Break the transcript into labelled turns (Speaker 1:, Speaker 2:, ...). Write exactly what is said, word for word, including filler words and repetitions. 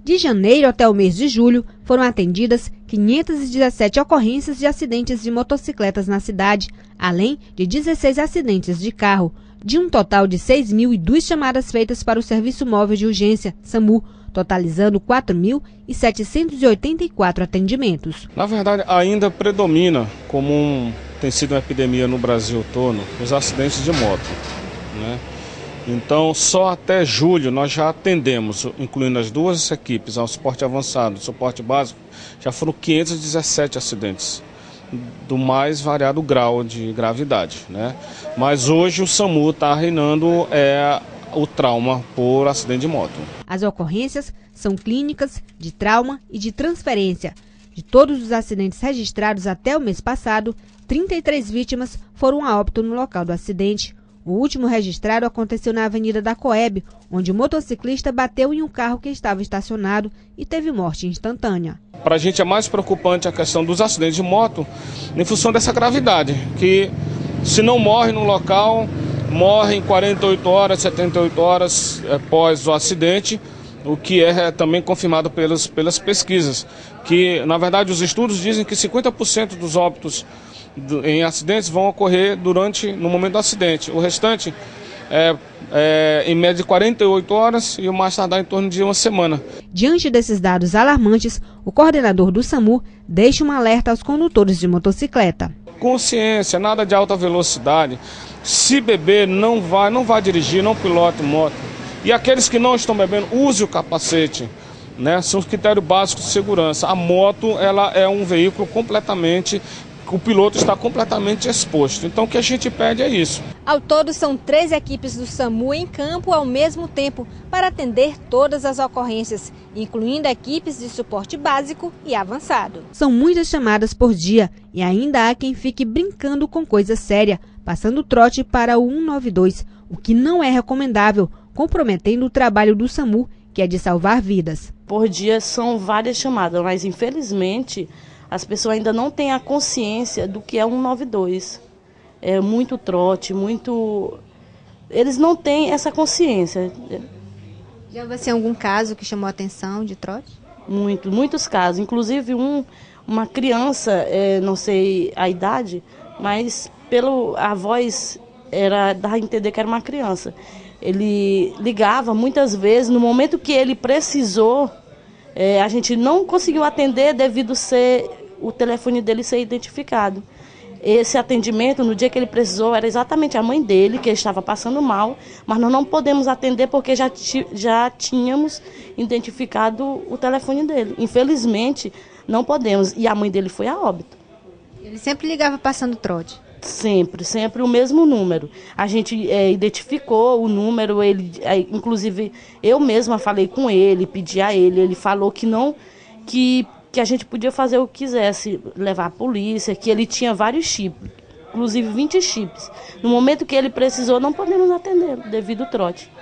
Speaker 1: De janeiro até o mês de julho, foram atendidas quinhentas e dezessete ocorrências de acidentes de motocicletas na cidade, além de dezesseis acidentes de carro, de um total de seis mil e duas chamadas feitas para o Serviço Móvel de Urgência, SAMU, totalizando quatro mil setecentos e oitenta e quatro atendimentos.
Speaker 2: Na verdade, ainda predomina, como um, tem sido uma epidemia no Brasil todo, os acidentes de moto, né? Então, só até julho nós já atendemos, incluindo as duas equipes, ao suporte avançado e suporte básico, já foram quinhentos e dezessete acidentes, do mais variado grau de gravidade, né? Mas hoje o SAMU está reinando é, o trauma por acidente de moto.
Speaker 1: As ocorrências são clínicas, de trauma e de transferência. De todos os acidentes registrados até o mês passado, trinta e três vítimas foram a óbito no local do acidente. O último registrado aconteceu na Avenida da Coeb, onde o motociclista bateu em um carro que estava estacionado e teve morte instantânea.
Speaker 2: Para a gente é mais preocupante a questão dos acidentes de moto em função dessa gravidade, que se não morre no local, morre em quarenta e oito horas, setenta e oito horas após o acidente, o que é também confirmado pelas, pelas pesquisas, que na verdade os estudos dizem que cinquenta por cento dos óbitos em acidentes vão ocorrer durante, no momento do acidente. O restante é, é em média de quarenta e oito horas e o mais tardar em torno de uma semana.
Speaker 1: Diante desses dados alarmantes, o coordenador do SAMU deixa um alerta aos condutores de motocicleta.
Speaker 2: Consciência, nada de alta velocidade. Se beber, não vai, não vai dirigir, não pilote moto. E aqueles que não estão bebendo, use o capacete. Né? São os critérios básicos de segurança. A moto, ela é um veículo completamente... o piloto está completamente exposto. Então o que a gente pede é isso.
Speaker 3: Ao todo são três equipes do SAMU em campo ao mesmo tempo para atender todas as ocorrências, incluindo equipes de suporte básico e avançado.
Speaker 1: São muitas chamadas por dia e ainda há quem fique brincando com coisa séria, passando trote para o cento e noventa e dois, o que não é recomendável, comprometendo o trabalho do SAMU, que é de salvar vidas.
Speaker 4: Por dia são várias chamadas, mas infelizmente as pessoas ainda não têm a consciência do que é cento e noventa e dois. É muito trote, muito... Eles não têm essa consciência.
Speaker 3: Já houve assim, algum caso que chamou a atenção de trote?
Speaker 4: Muito, muitos casos. Inclusive um, uma criança, é, não sei a idade, mas pelo, a voz era, dava a entender que era uma criança. Ele ligava muitas vezes, no momento que ele precisou, é, a gente não conseguiu atender devido ser o telefone dele ser identificado. Esse atendimento, no dia que ele precisou, era exatamente a mãe dele, que estava passando mal, mas nós não podemos atender porque já, já tínhamos identificado o telefone dele. Infelizmente, não podemos. E a mãe dele foi a óbito.
Speaker 3: Ele sempre ligava passando trote?
Speaker 4: Sempre, sempre o mesmo número. A gente é, identificou o número, ele, é, inclusive eu mesma falei com ele, pedi a ele, ele falou que não, que, que a gente podia fazer o que quisesse, levar a polícia, que ele tinha vários chips, inclusive vinte chips. No momento que ele precisou, não podemos atender devido ao trote.